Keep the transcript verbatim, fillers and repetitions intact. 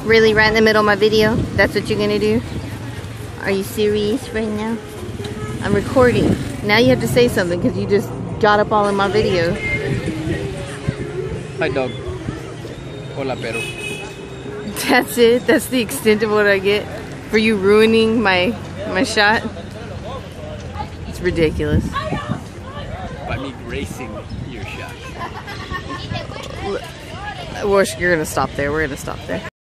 Really, right in the middle of my video? That's what you're gonna do? Are you serious right now? I'm recording. Now you have to say something because you just got up all in my video. Hi dog. Hola perro. That's it? That's the extent of what I get for you ruining my my shot? It's ridiculous. By me gracing your shot. Well, you're gonna stop there. We're gonna stop there.